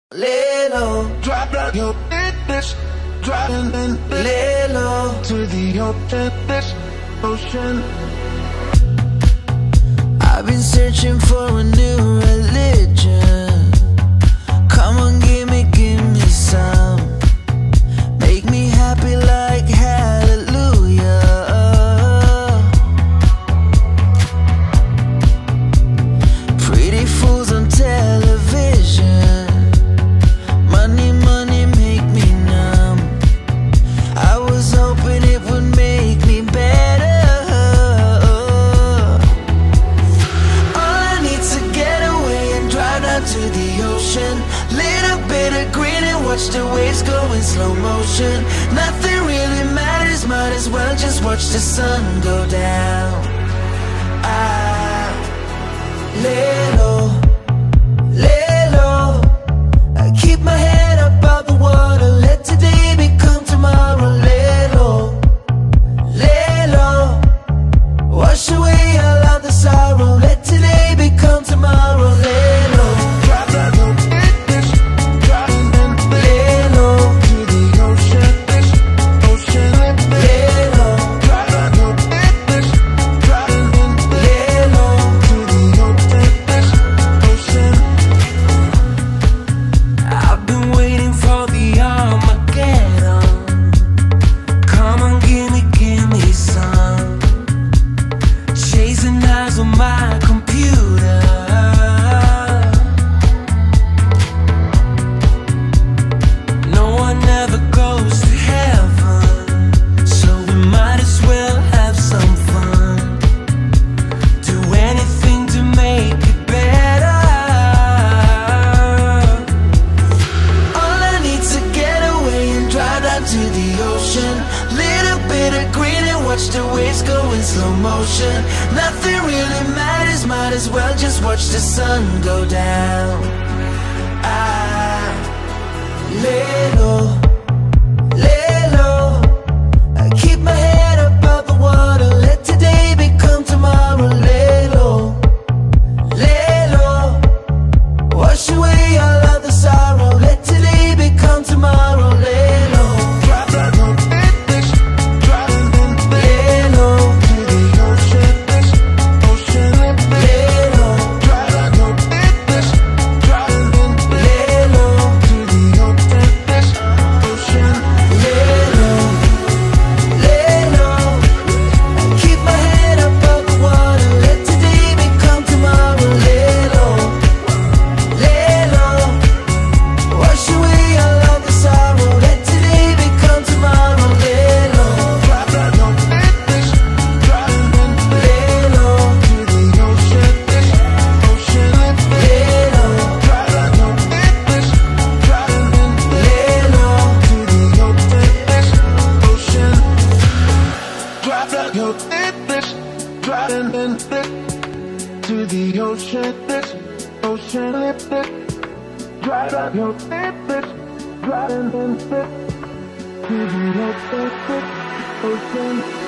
Lay low, Drop down your bitch, driving in lay low to the ocean, this ocean. I've been searching for a new religion. Come on, give me some. Make me happy like hallelujah. Pretty fools on television. Money, money make me numb. I was hoping it would make me better. All I need's to get away and drive down to the ocean. Little bit of green and watch the waves go in slow motion. Nothing really matters, might as well just watch the sun go down. I lay low, lay low. I keep my head up out the water. Let today become tomorrow. Lay low, lay low. Wash away all of the sorrow. Let today become tomorrow. Lay low, Drop down your bitch, driving in lay low, to the ocean, this ocean. lay low, Drop down your bitch, driving in lay low. to the ocean, this ocean. I've been waiting for the Armageddon. Come on, give me some. Chasing eyes on my computer. No one ever goes to heaven, so we might as well have some fun. Do anything to make it better. All I need's to get away and drive down to the ocean. Little bit of green and watch the waves go in slow motion. Nothing really matters, might as well just watch the sun go down. I lay low, lay low. I keep my head up out the water. Let today become tomorrow. Lay low, lay low. Wash away all of the sorrow. Let today become tomorrow. Lay low, Drop down your bitch, driving in lay low, to the ocean, this ocean. lay low, Drop down your bitch, driving in lay low, to the ocean, this ocean. lay low, lay low. I keep my head up out the water. Let today become tomorrow. Lay low, lay low. Wash away all of the sorrow. Let today become tomorrow. Lay low, Drop down your bitch, driving in lay low, to the ocean, this ocean. lay low, Drop down your bitch, driving in lay low. to the ocean, this ocean. Drop down your bitch, driving in to the ocean, this ocean. Drop down your bitch, driving in to the ocean, this ocean.